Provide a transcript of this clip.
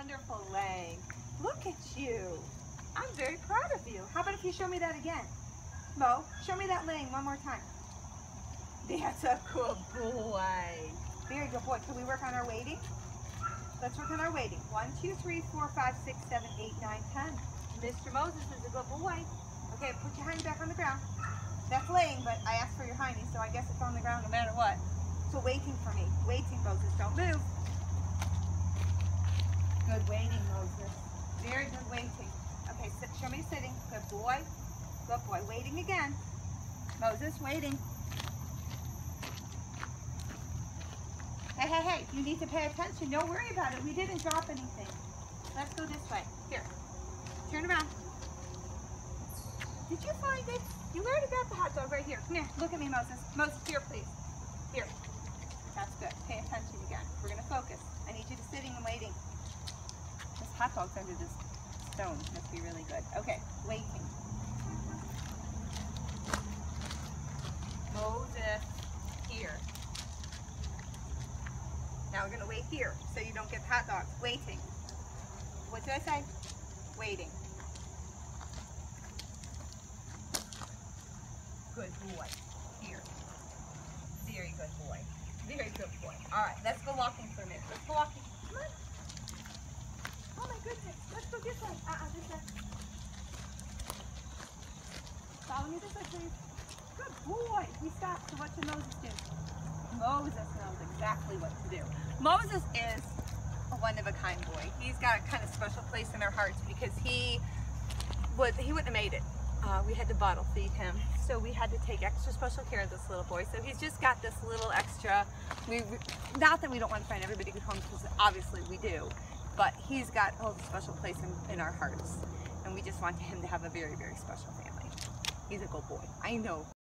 wonderful laying. Look at you. I'm very proud of you. How about if you show me that again? Mo, show me that laying one more time. That's a good boy. Very good boy. Can we work on our weighting? Let's work on our weighting. 1, 2, 3, 4, 5, 6, 7, 8, 9, 10. Mr. Moses is a good boy. Okay, put your hiney back on the ground. That's laying, but I asked for your hiney, so I guess it's on the ground no matter what. So waiting for me. Waiting, Moses. Don't move. Good waiting, Moses. Very good waiting. Okay, sit, show me sitting. Good boy. Good boy. Waiting again. Moses, waiting. Hey, hey, hey. You need to pay attention. Don't worry about it. We didn't drop anything. Let's go this way. Here. Turn around. Did you find it? You already got the hot dog right here. Come here. Look at me, Moses. Moses, here, please. Here. That's good. Pay attention again. We're going to focus. I need you to sitting and waiting. This hot dog's under this stone. Must be really good. Okay, waiting. Moses, here. Now we're going to wait here so you don't get the hot dogs. Waiting. What did I say? Waiting. Good boy. Here. Very good boy. Very good boy. All right, let's go walking for a minute. Let's go walking. Come on. Oh my goodness. Let's go this way. This way. Follow me this way, please. Good boy. We stopped. So what should Moses do? Moses knows exactly what to do. Moses is a one-of-a-kind boy. He's got a kind of special place in our hearts because he wouldn't have made it. We had to bottle feed him, so we had to take extra special care of this little boy. So he's just got this little extra. Not that we don't want to find everybody good homes, because obviously we do, but he's got a special place in our hearts, and we just want him to have a very, very special family. He's a good boy. I know.